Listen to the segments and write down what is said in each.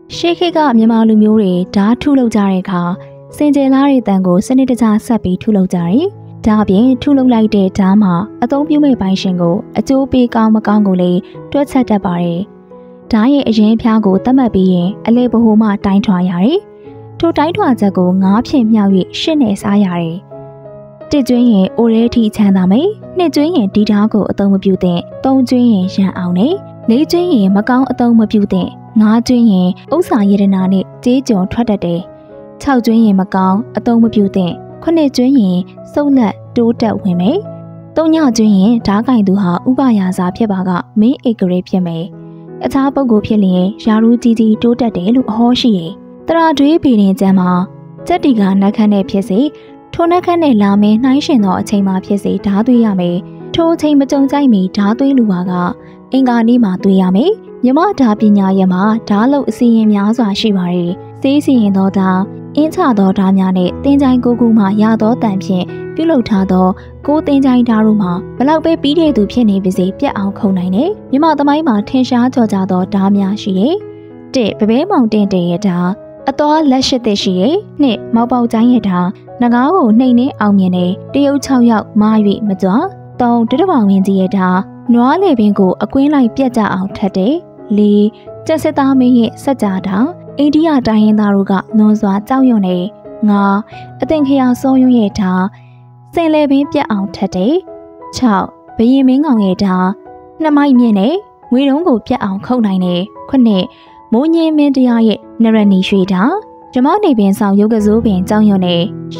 ရှေးခေတ်ကမြန်မာလူမျိုးတွေဓာတ်ထုလုပ်ကြတဲ့အခါစင်ကြယ်လာတဲ့တန်ကိုစနစ်တကျဆက်ပြီးထုလုပ်ကြတယ်။ဒါအပြင်ထုလုပ်လိုက်တဲ့ဓာတ်မှာအသုံးပြုမဲ့ပိုင်းရှင်ကိုအကျိုးပေးကောင်းမကောင်းကိုလည်းတွက်ချက်တတ်ပါတယ်။ဓာတ်ရဲ့အရင်ဖျားကိုသတ်မှတ်ပြီးရင်အလေဘဟိုမှတိုင်းထွာရတယ်။ထိုတိုင်းထွာချက်ကို9ဖြင့်မြောက်၍ရှစ်နဲ့စားရတယ်။တစ်ကျွင်းရင်အိုရဲထိချမ်းသာမယ်။နှစ်ကျွင်းရင်ဒီဓာတ်ကိုအသုံးမပြုသင့်။သုံးကျွင်းရင်ရန်အောင်နဲ့။လေးကျွင်းရင်မကောင်းအသုံးမပြုသင့်။ငါးကျွင်းရင်ဥစ္စာရတနာနဲ့ကြေးကြော်ထွက်တတ်တယ်။6ကျွင်းရင်မကောင်းအသုံးမပြုသင့်။9ကျွင်းရင်စုပ်လက်တိုးတက်ဝင်မယ်။3ညကျွင်းရင်ဓာကင်သူဟာဥပယာစာဖြစ်ပါကမင်းဧကရေဖြစ်မယ်။အခြားပုဂ္ဂိုလ်ဖြစ်လျင်ယာရူးကြီးကြီးတိုးတက်တယ်လို့အဟောရှိတယ်။တရာတွေးပေရင်ကျမ်းမှာစက်တီကနှက်ခမ်းနဲ့ဖြစ်စေထိုနှက်ခမ်းနဲ့လာမင်းနှိုင်းရှင်သောအချိန်မှာဖြစ်စေဓာသွေးရမယ်။ထိုအချိန်မကြုံကြိုက်မီဓာသွေးလူပါကအင်္ဂါနေ့မှာသွေးရမယ်။မြမဓာပညာရဲ့မှာဓာလုတ်အစီရင်များစွာရှိပါတယ်။စေးစီရင်သောဓာအင်းချသောဓာများနဲ့တင်းချိုင်းကိုကူမှရသောတန်ဖြင့်ပြုလုပ်ထားသောကိုတင်းချိုင်းဓာတို့မှာဘလောက်ပဲပြီးတဲ့သူဖြစ်နေပါစေပြတ်အောင်ခုံနိုင်တယ်။မြမသမိုင်းမှာထင်ရှားကြော်ကြသောဓာများရှိတယ်။1ပပဲမောင်တင်တဲ့ရဲ့ဓာအတော်လက်ရှိတဲ့ရှိတယ်။2မောက်ပေါက်ချိုင်းရဲ့ဓာငကားကိုနှိမ်နှင်းအောင်မြင်တယ်။တရုတ်6ယောက်မာ၍မကြွ။3တတပောင်ဝင်းကြီးရဲ့ဓာနွားလေပင်ကိုအကွင်းလိုက်ပြတ်ကြအောင်ထပ်တယ်။4ကျက်စစ်သားမင်းရဲ့စက်ကြတာအိန္ဒိယတိုင်းရင်းသားတို့ကလွန်စွာကြောက်ရွံ့နေ5အသင်ခရာစောယွန်းရဲ့ဓာစင်လေပင်ပြတ်အောင်ထပ်တယ်6ဘရင်မင်းကောင်ရဲ့ဓာ2မိုက်မြင့်နဲ့ငွေတုံးကိုပြတ်အောင်ခုတ်နိုင်တယ်9မိုးညင်းမင်းတရားရဲ့နရဏီရွှေဓာဓမ္မနေပင်ဆောင်ရုပ်ကစိုးပင်ကြောက်ရွံ့နေ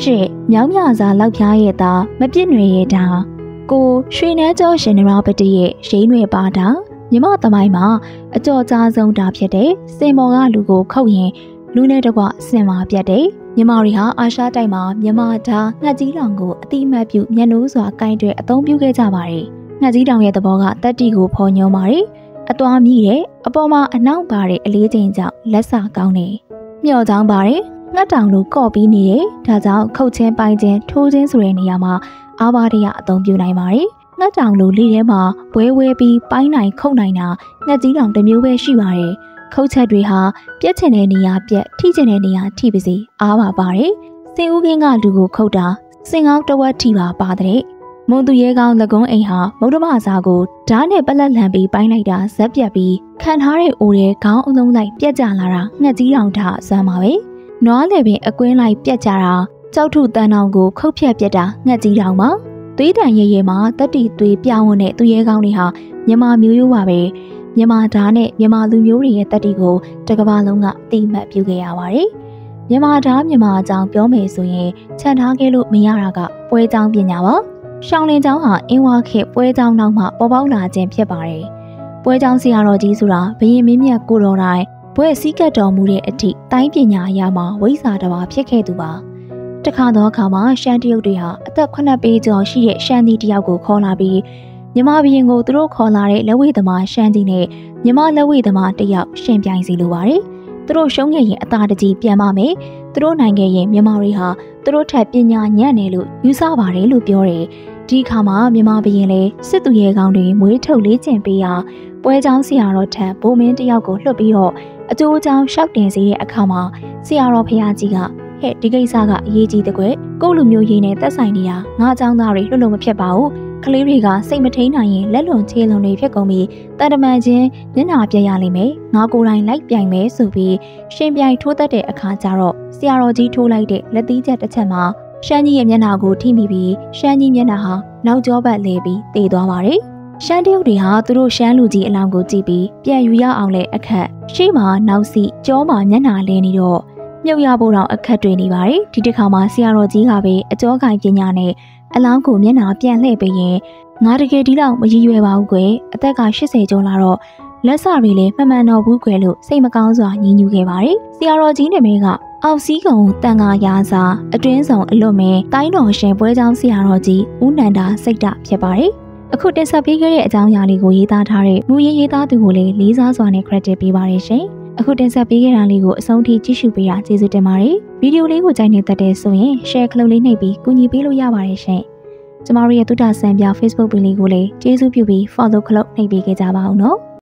8မြောင်းမြစာလောက်ပြားရဲ့ဓာမပြစ်နွေရဲ့ဓာ9ရွှေနှဲကျော်ရှင်နရပတိရဲ့ရိန်းနွေပါဓာမြမသမိုင်းမှာအကြော်ကြားဆုံးဓာဖြစ်တဲ့စင်မော်ကလူကိုခုတ်ရင်လူနဲ့တကွစင်မာပြတ်တယ်မြမတွေဟာအာရှတိုက်မှာမြမဓာငှက်ကြီးတောင်ကိုအတိအမှတ်ပြုမျက်နှိုးစွာကင်တွယ်အသုံးပြုခဲ့ကြပါတယ်ငှက်ကြီးတောင်ရဲ့သဘောကတက်တီကိုဖော်ညွှန်းပါတယ်အသွွားမြည်တဲ့အပေါ်မှာအနောက်ပါတဲ့အလေးချိန်ကြောင့်လက်ဆကောင်းတယ်မျော်ချောင်းပါတယ်ငှက်တောင်လိုကော့ပြီးနေတယ်ဒါကြောင့်ခုတ်ချင်းပိုင်းချင်းထိုးချင်းဆိုတဲ့နေရာမှာအာဘာဒရအသုံးပြုနိုင်ပါတယ်ငှက်တောင်လိုလေးထဲမှာဝဲပြီးပိုင်းနိုင်ခုတ်နိုင်တာငှက်ကြီးတောင်တစ်မျိုးပဲရှိပါတယ်ခုတ်ချက်တွေဟာပြက်ချင်တဲ့နေရာပြက်ထိချင်တဲ့နေရာထိပါစေအားပါပါတယ်စင်ဦးကင်းကလူကိုခုတ်တာစင်ကောင်းတဝက်ထိပါပါတယ်မွန်သူရဲကောင်းလက်ကုန်းအိမ်ဟာမုဒ္ဓမစာကိုဓာတ်နဲ့ပလက်လန်ပြီးပိုင်းလိုက်တာဇက်ပြက်ပြီးခံထားတဲ့အိုတဲ့ခေါင်းအလုံးလိုက်ပြက်ကြလာတာငှက်ကြီးတောင်ထအစမ်းပါပဲနွားလေပင်အကွင်းလိုက်ပြက်ကြတာကြောက်ထုတန်တောင်ကိုခုတ်ဖြက်ပြက်တာငှက်ကြီးတောင်ပါသွေးတန်ရဲရဲမှာတက်တီသွေးပြောင်းဝင်တဲ့သူရဲကောင်းတွေဟာမြန်မာမျိုးရိုးပါပဲမြန်မာဓာတ်နဲ့မြန်မာလူမျိုးတွေရဲ့တက်တီကိုတကဘာလုံးကအတိအမှတ်ပြုခဲ့ရပါတယ်မြန်မာဓာတ်မြန်မာအကြောင်းပြောမယ်ဆိုရင်ခြံထားခဲ့လို့မရတာကပွဲကြောင်းပညာပါရှောင်းလင်းကျောင်းဟာအင်းဝါခေပွဲကြောင်းနောက်မှပေါ်ပေါက်လာခြင်းဖြစ်ပါတယ်ပွဲကြောင်းဆရာတော်ကြီးဆိုတာဘရင်မင်းမြတ်ကိုတော်တိုင်ဘွဲ့စည်းကပ်တော်မူတဲ့အထိတိုင်းပညာအရာမှာဝိဇ္ဇာတစ်ပါးဖြစ်ခဲ့သူပါတခါတော့အခါမှာရှမ်းတရုတ်တွေဟာအသက်9ပေကျော်ရှိတဲ့ရှမ်းသီးတယောက်ကိုခေါ်လာပြီးမြမဘရင်ကိုသူတို့ခေါ်လာတဲ့လက်ဝဲသမားရှမ်းကြီးနဲ့မြမလက်ဝဲသမားတယောက်ရှင်ပြိုင်စီလိုပါတယ်သူတို့ရှုံးခဲ့ရင်အသာတကြီးပြန်ပါမယ်သူတို့နိုင်ခဲ့ရင်မြမတွေဟာသူတို့ထက်ပညာညံ့တယ်လို့ယူဆပါတယ်လို့ပြောတယ်ဒီအခါမှာမြမဘရင်လည်းစစ်သူရဲကောင်းတွေမွေးထုတ်လေးကျင်ပေးရာပွဲကြောင်းဆရာတော်ထံဘိုးမင်းတယောက်ကိုလွှတ်ပြီးတော့အကျိုးအကြောင်းရှောက်တင်စေတဲ့အခါမှာဆရာတော်ဖရာကြီးကဟဲ့ဒီကိစ္စကအရေးကြီးတဲ့ကွကိုလူမျိုးရင်းနဲ့သက်ဆိုင်နေတာငါအကြောင်းသားတွေလွတ်လို့မဖြစ်ပါဘူးကလေးတွေကစိတ်မထိန်နိုင်ရင်လက်လွန်ခြေလွန်တွေဖြစ်ကုန်ပြီးတန်တမန်ချင်းမျက်နှာပြရလိမ့်မယ်ငါကိုယ်တိုင်လိုက်ပြိုင်မယ်ဆိုပြီးရှင်ပြိုင်ထိုးတတ်တဲ့အခါကျတော့ဆရာတော်ကြီးထိုးလိုက်တဲ့လက်သီးချက်တစ်ချက်မှာရှမ်းကြီးရဲ့မျက်နှာကိုထိမိပြီးရှမ်းကြီးမျက်နှာဟာနောက်ကျောဘက်လဲပြီးတည်သွားပါတယ်ရှမ်းတရုတ်တွေဟာသူတို့ရှမ်းလူကြီးအလောင်းကိုကြည့်ပြီးပြန်ယူရအောင်လဲအခက်ရှေ့မှာနောက်စီကြောမှာမျက်နှာလဲနေတော့မြုပ်ရဖို့တော့အခက်တွေနေပါတယ်ဒီတစ်ခါမှာဆရာတော်ကြီးကပဲအကျောကိုင်ပညာနဲ့အလောင်းကိုမျက်နှာပြန်လှည့်ပေးရင်ငါတကယ်ဒီလောက်မရည်ရွယ်ပါဘူးကွယ်အသက်က80ကျော်လာတော့လက်စတွေလည်းမှန်မှန်တော့ဘူးကွယ်လို့စိတ်မကောင်းစွာညှဉ်းညူခဲ့ပါတယ်ဆရာတော်ကြီးနာမည်ကအောက်စည်းကုံတန်ခါရာစာအတွင်းဆောင်အလွတ်မင်းတိုင်းတော်ရှင်ပွဲကျောင်းဆရာတော်ကြီးဦးနန္ဒာစိတ်ဓာတ်ဖြစ်ပါတယ်အခုတင်ဆက်ပေးခဲ့တဲ့အကြောင်းအရာလေးကိုရေးသားထားတဲ့မူရင်းရေးသားသူကိုလည်းလေးစားစွာနဲ့ credit ပေးပါရရှင်အခုတင်ဆက်ပေးခဲ့တာလေးကိုအဆုံးထိကြည့်ရှုပေးတာကျေးဇူးတင်ပါတယ်ဗီဒီယိုလေးကိုကြိုက်နေတတ်တဲ့ဆိုရင် share ခလုတ်လေးနှိပ်ပြီးကူညီပေးလို့ရပါတယ်ရှင်ကျမတို့ရဲ့သုဒ္ဓဆန်ပြ Facebook page လေးကိုလည်းကျေးဇူးပြုပြီး follow ခလုတ်နှိပ်ပေးခဲ့ကြပါဦးနော်